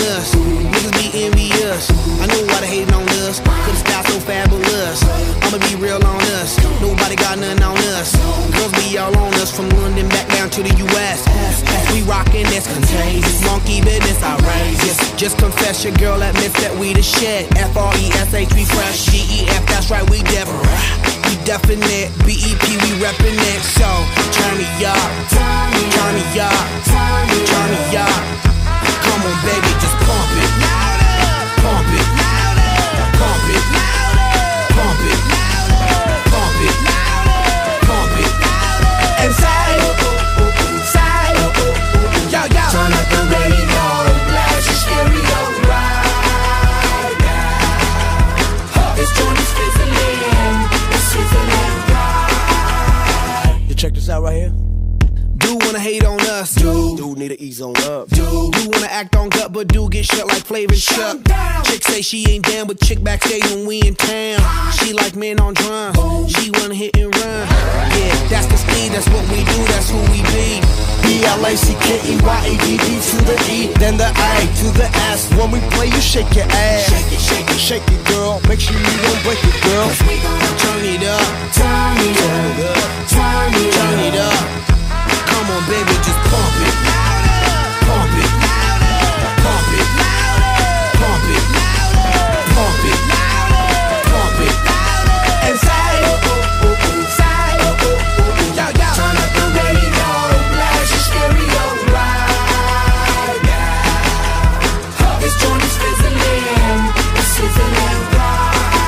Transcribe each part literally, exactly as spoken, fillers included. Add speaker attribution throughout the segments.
Speaker 1: us. Niggas be envious. I know why they hating on us. Cause the style so fabulous. I'ma be real on us. Nobody got nothing on us. Girls be all on us from London back down to the U S We rockin' this contagious. Monkey business outrageous. Just confess your girl admits that we the shit. F R E S H we fresh. G E F that's right we different. We definite. B E P we reppin' it. So turn me up. Turn me up. Turn me up. Come on baby just pump it. Pump it. Pump it. Pump it. Pump it. Pump it. And say, say, yo, yo.
Speaker 2: Turn up the radio, blast your stereo right now. This joint is fizzling, it's sizzling right.
Speaker 1: You check this out right here. Do wanna hate on us,
Speaker 3: Dude, dude need to ease on up.
Speaker 1: do do wanna act on gut, but do get shut like Flavor Chuck. Chick say she ain't down, but chick backstage when we in town. She like men on drum, she wanna hit and run. Yeah, that's the speed, that's what we do, that's who we be.
Speaker 3: B L A C K E Y A D D to the E, then the A to the S. When we play, you shake your ass.
Speaker 2: Shake it, shake it,
Speaker 3: Shake it, girl. Make sure you don't break it, girl.
Speaker 2: cause we gon'
Speaker 1: Turn it up,
Speaker 2: turn it up, turn it
Speaker 1: turn it
Speaker 2: up.
Speaker 1: up. Come on, baby, just pump it. Pump it. Pump it. Pump it. Pump it. Pump it. And say, say, yo, yo.
Speaker 2: Turn up the radio, blast your stereo right now. This joint is fizzling, it's sizzling right.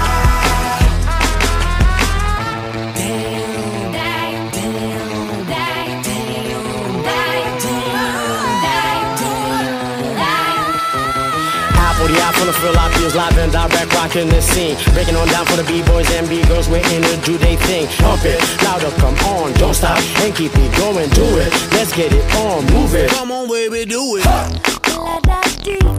Speaker 4: forty out from the fill out feels live and direct, rocking the scene. Breaking on down for the B-boys and B-girls, we're in to do they thing. Pump it, louder, come on, don't stop, and keep it going, do it. Let's get it on, move it.
Speaker 1: Come on, baby, do it.
Speaker 5: La da dee